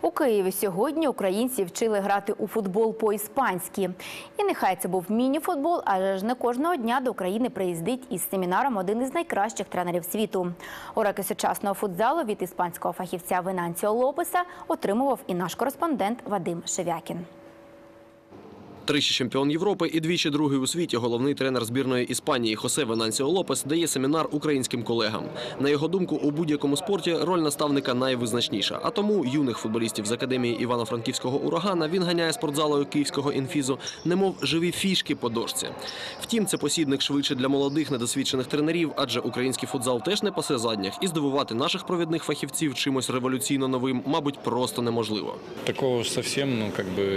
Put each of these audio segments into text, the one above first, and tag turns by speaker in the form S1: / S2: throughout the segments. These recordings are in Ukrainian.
S1: У Києві сьогодні українці вчили грати у футбол по-іспанськи. І нехай це був міні-футбол, але ж не кожного дня до України приїздить із семінаром один із найкращих тренерів світу. Уроки сучасного футзалу від іспанського фахівця Венансіо Лопеса отримував і наш кореспондент Вадим Шевякін.
S2: Тричі чемпіон Європи і двічі другий у світі головний тренер збірної Іспанії Хосе Венансіо Лопес дає семінар українським колегам. На його думку, у будь-якому спорті роль наставника найвизначніша. А тому юних футболістів з академії Івано-Франківського «Урагана» він ганяє спортзалою київського «Інфізу», немов живі фішки по дошці. Втім, це посібник швидше для молодих недосвідчених тренерів, адже український футзал теж не пасе задніх. І здивувати наших провідних фахівців чимось революційно новим, мабуть, просто неможливо.
S3: Такого ж зовсім,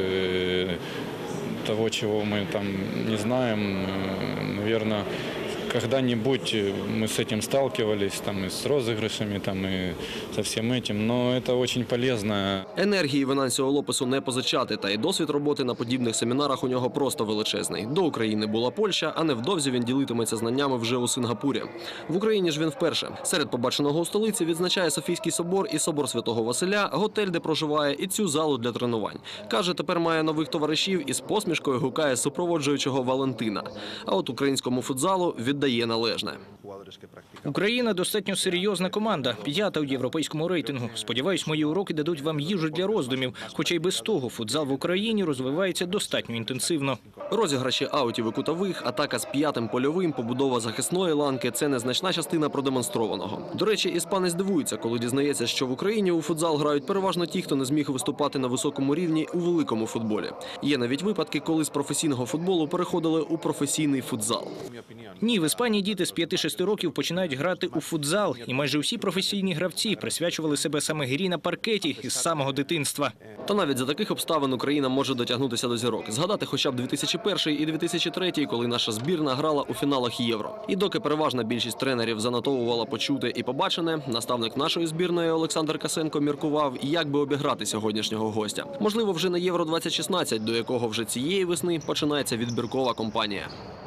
S3: того, чего мы там не знаем, наверное, когда-нибудь мы с этим сталкивались, и с розыгрышами, и со всем этим, но это очень полезно.
S2: Енергії Венансіо Лопесу не позичати, та й досвід роботи на подібних семінарах у нього просто величезний. До України була Польща, а невдовзі він ділитиметься знаннями вже у Сингапурі. В Україні ж він вперше. Серед побаченого у столиці відзначає Софійський собор і собор Святого Василя, готель, де проживає, і цю залу для тренувань. Каже, тепер має нових товаришів і з посмішкою гукає супроводжуючого Валентина. А от українському футзалу віддає належне.
S4: Україна достатньо серйозна команда, 5-та у європейському рейтингу. Сподіваюсь, мої уроки дадуть вам їжу для роздумів. Хоча й без того футзал в Україні розвивається достатньо інтенсивно.
S2: Розіграші аутів і кутових, атака з 5-м польовим, побудова захисної ланки – це незначна частина продемонстрованого. До речі, іспанець дивується, коли дізнається, що в Україні у футзал грають переважно ті, хто не зміг виступати на високому рівні у великому футболі. Є навіть випадки, коли з професійного футболу переходили у професійний футзал.
S4: Ні, в Іспанії діти з 5-6 років починають грати у футзал. І майже усі професійні гравці присвячували себе саме грі на паркеті із самого дитинства.
S2: Та навіть за таких обставин Україна може дотягнутися до зірок. Згадати хоча б 2001 і 2003, коли наша збірна грала у фіналах Євро. І доки переважна більшість тренерів занотовувала почуте і побачене, наставник нашої збірної Олександр Касенко міркував, як би обіграти сьогоднішнього гостя. Можливо, вже на Євро-2016, до якого вже цієї весни починається відбіркова кампанія.